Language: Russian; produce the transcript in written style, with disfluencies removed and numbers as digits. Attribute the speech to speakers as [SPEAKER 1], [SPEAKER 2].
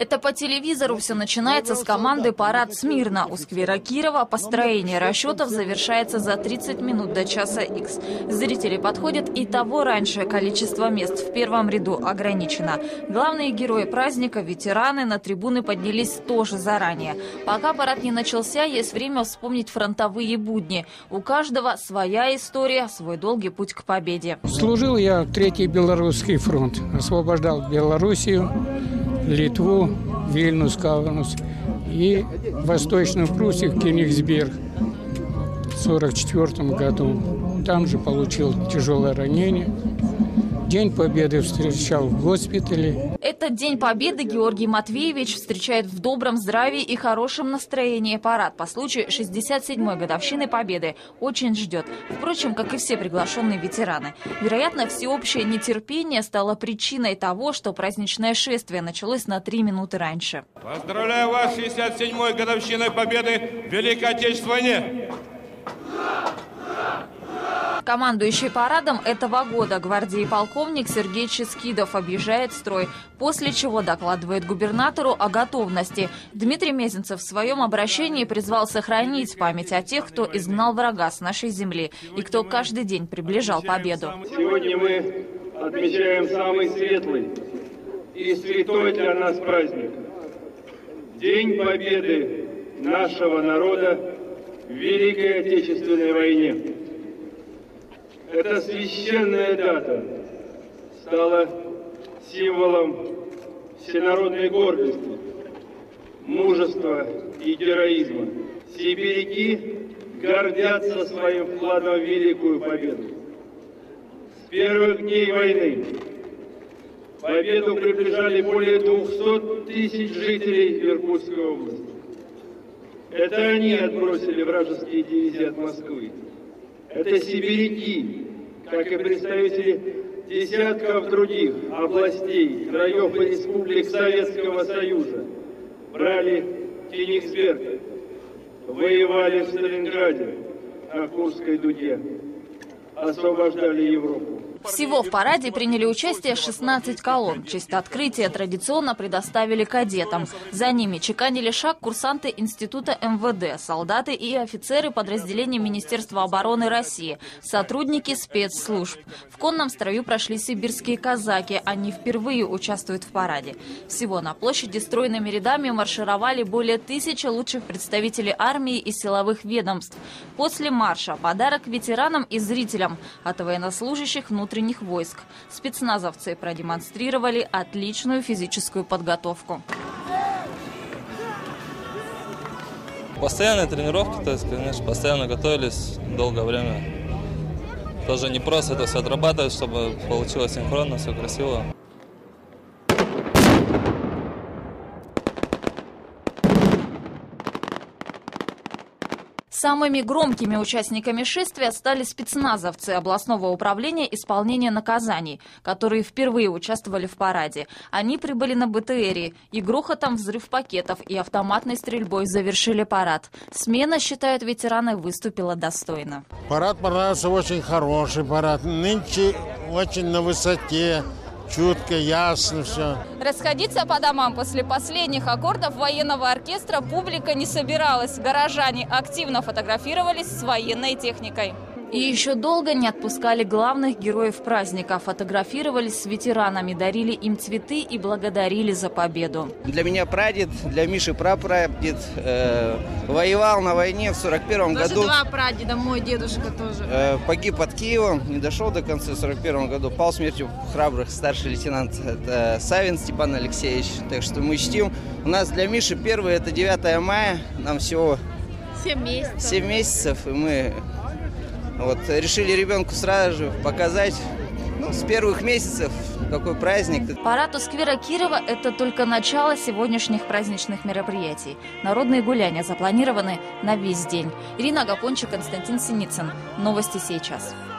[SPEAKER 1] Это по телевизору все начинается с команды «Парад смирно». У сквера Кирова построение расчетов завершается за 30 минут до часа Х. Зрители подходят и того раньше. Количество мест в первом ряду ограничено. Главные герои праздника, ветераны, на трибуны поднялись тоже заранее. Пока парад не начался, есть время вспомнить фронтовые будни. У каждого своя история, свой долгий путь к победе.
[SPEAKER 2] Служил я в Третий Белорусский фронт. Освобождал Белоруссию, Литву, Вильнюс, Каунас и Восточную Пруссию, Кенигсберг в 1944 году. Там же получил тяжелое ранение. День Победы встречал в госпитале.
[SPEAKER 1] Этот День Победы Георгий Матвеевич встречает в добром здравии и хорошем настроении. Парад по случаю 67-й годовщины Победы очень ждет. Впрочем, как и все приглашенные ветераны. Вероятно, всеобщее нетерпение стало причиной того, что праздничное шествие началось на 3 минуты раньше.
[SPEAKER 3] Поздравляю вас с 67-й годовщиной Победы в Великой Отечественной войне!
[SPEAKER 1] Командующий парадом этого года гвардии полковник Сергей Ческидов объезжает строй, после чего докладывает губернатору о готовности. Дмитрий Мезенцев в своем обращении призвал сохранить память о тех, кто изгнал врага с нашей земли и кто каждый день приближал победу.
[SPEAKER 4] Сегодня мы отмечаем самый светлый и святой для нас праздник – День Победы нашего народа в Великой Отечественной войне. Эта священная дата стала символом всенародной гордости, мужества и героизма. Сибиряки гордятся своим вкладом в великую победу. С первых дней войны победу приближали более 200 тысяч жителей Иркутской области. Это они отбросили вражеские дивизии от Москвы. Это сибиряки, как и представители десятков других областей, краев и республик Советского Союза, брали Кенигсберг, воевали в Сталинграде, на Курской дуге, освобождали Европу.
[SPEAKER 1] Всего в параде приняли участие 16 колонн. В честь открытия традиционно предоставили кадетам. За ними чеканили шаг курсанты Института МВД, солдаты и офицеры подразделений Министерства обороны России, сотрудники спецслужб. В конном строю прошли сибирские казаки. Они впервые участвуют в параде. Всего на площади стройными рядами маршировали более 1000 лучших представителей армии и силовых ведомств. После марша подарок ветеранам и зрителям от военнослужащих внутренних войск. Спецназовцы продемонстрировали отличную физическую подготовку.
[SPEAKER 5] Постоянные тренировки, то есть, конечно, постоянно готовились долгое время. Тоже не просто это все отрабатывать, чтобы получилось синхронно, все красиво.
[SPEAKER 1] Самыми громкими участниками шествия стали спецназовцы областного управления исполнения наказаний, которые впервые участвовали в параде. Они прибыли на БТРе и грохотом взрыв пакетов и автоматной стрельбой завершили парад. Смена, считают ветераны, выступила достойно.
[SPEAKER 6] Парад понравился, очень хороший парад. Нынче очень на высоте. Чутко, ясно все.
[SPEAKER 1] Расходиться по домам после последних аккордов военного оркестра публика не собиралась. Горожане активно фотографировались с военной техникой. И еще долго не отпускали главных героев праздника. Фотографировались с ветеранами, дарили им цветы и благодарили за победу.
[SPEAKER 7] Для меня прадед, для Миши прапрадед воевал на войне в 41-м году.
[SPEAKER 1] Даже 2 прадеда, мой дедушка тоже.
[SPEAKER 7] Погиб под Киевом, не дошел до конца в 41-м году. Пал смертью храбрых старший лейтенант Савин Степан Алексеевич. Так что мы чтим. У нас для Миши первый это 9 мая. Нам всего 7 месяцев. И мы решили ребенку сразу же показать с первых месяцев, какой праздник.
[SPEAKER 1] Парад у сквера Кирова – это только начало сегодняшних праздничных мероприятий. Народные гуляния запланированы на весь день. Ирина Гапончик, Константин Синицын. Новости сейчас.